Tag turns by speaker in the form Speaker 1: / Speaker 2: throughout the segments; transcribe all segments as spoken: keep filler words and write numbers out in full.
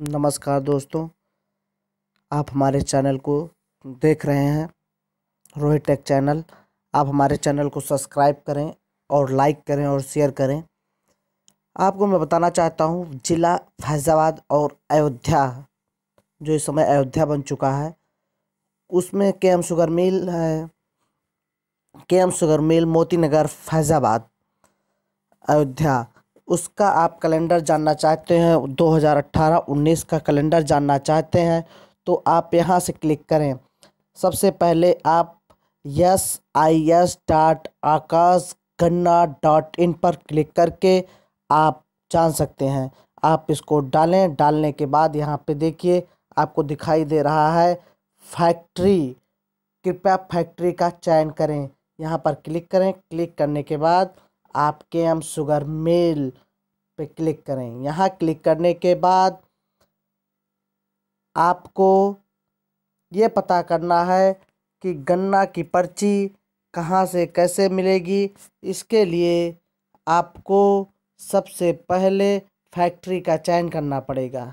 Speaker 1: नमस्कार दोस्तों, आप हमारे चैनल को देख रहे हैं रोहित टेक चैनल। आप हमारे चैनल को सब्सक्राइब करें और लाइक करें और शेयर करें। आपको मैं बताना चाहता हूं, ज़िला फैज़ाबाद और अयोध्या, जो इस समय अयोध्या बन चुका है, उसमें के एम शुगर मिल है। के M sugar mill Moti Nagar Faizabad Ayodhya, उसका आप कैलेंडर जानना चाहते हैं, दो हज़ार अठारह उन्नीस का कैलेंडर जानना चाहते हैं तो आप यहाँ से क्लिक करें। सबसे पहले आप S I S dot Aakash Ganna dot इन पर क्लिक करके आप जान सकते हैं। आप इसको डालें। डालने के बाद यहाँ पे देखिए आपको दिखाई दे रहा है फैक्ट्री। कृपया फैक्ट्री का चयन करें। यहाँ पर क्लिक करें। क्लिक करने के बाद आप के एम शुगर मिल पे क्लिक करें। यहाँ क्लिक करने के बाद आपको ये पता करना है कि गन्ना की पर्ची कहाँ से कैसे मिलेगी। इसके लिए आपको सबसे पहले फैक्ट्री का चयन करना पड़ेगा।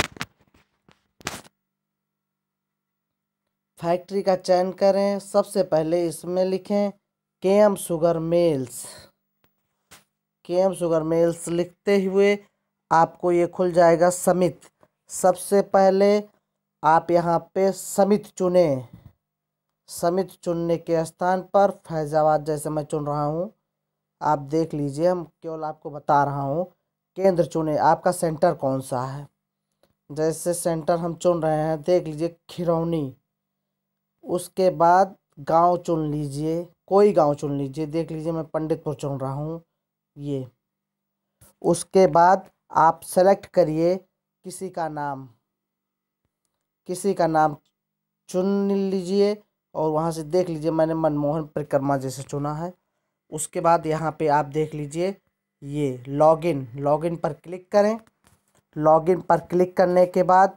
Speaker 1: फैक्ट्री का चयन करें। सबसे पहले इसमें लिखें के एम शुगर मिल्स। के एम शुगर मिल्स लिखते हुए आपको ये खुल जाएगा समित। सबसे पहले आप यहाँ पे समित चुने। समित चुनने के स्थान पर फैज़ाबाद जैसे मैं चुन रहा हूँ, आप देख लीजिए। हम केवल आपको बता रहा हूँ। केंद्र चुने, आपका सेंटर कौन सा है। जैसे सेंटर हम चुन रहे हैं, देख लीजिए खिरौनी। उसके बाद गांव चुन लीजिए, कोई गांव चुन लीजिए। देख लीजिए मैं पंडितपुर चुन रहा हूँ ये। उसके बाद आप सेलेक्ट करिए किसी का नाम। किसी का नाम चुन लीजिए और वहाँ से देख लीजिए मैंने मनमोहन परिक्रमा जैसे चुना है। उसके बाद यहाँ पे आप देख लीजिए ये लॉगिन। लॉगिन पर क्लिक करें। लॉगिन पर क्लिक करने के बाद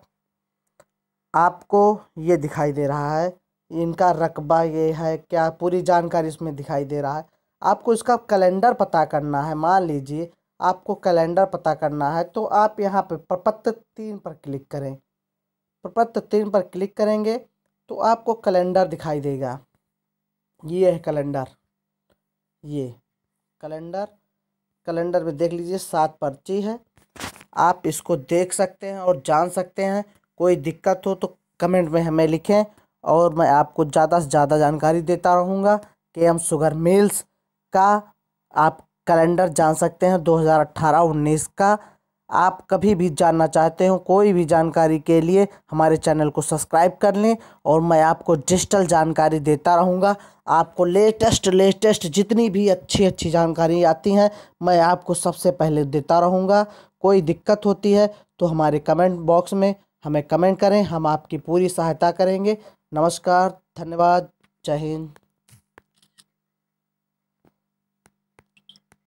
Speaker 1: आपको ये दिखाई दे रहा है, इनका रकबा ये है, क्या पूरी जानकारी इसमें दिखाई दे रहा है। आपको इसका कैलेंडर पता करना है। मान लीजिए आपको कैलेंडर पता करना है तो आप यहाँ पे प्रपत्र तीन पर क्लिक करें। प्रपत्र तीन पर क्लिक करेंगे तो आपको कैलेंडर दिखाई देगा। ये है कैलेंडर। ये कैलेंडर कैलेंडर में देख लीजिए सात पर्ची है। आप इसको देख सकते हैं और जान सकते हैं। कोई दिक्कत हो तो कमेंट में हमें लिखें और मैं आपको ज़्यादा से ज़्यादा जानकारी देता रहूँगा। के एम शुगर मिल्स का आप कैलेंडर जान सकते हैं दो हज़ार अठारह उन्नीस का। आप कभी भी जानना चाहते हो कोई भी जानकारी के लिए हमारे चैनल को सब्सक्राइब कर लें और मैं आपको डिजिटल जानकारी देता रहूँगा। आपको लेटेस्ट लेटेस्ट जितनी भी अच्छी अच्छी जानकारी आती हैं मैं आपको सबसे पहले देता रहूँगा। कोई दिक्कत होती है तो हमारे कमेंट बॉक्स में हमें कमेंट करें, हम आपकी पूरी सहायता करेंगे। नमस्कार, धन्यवाद, जय हिंद।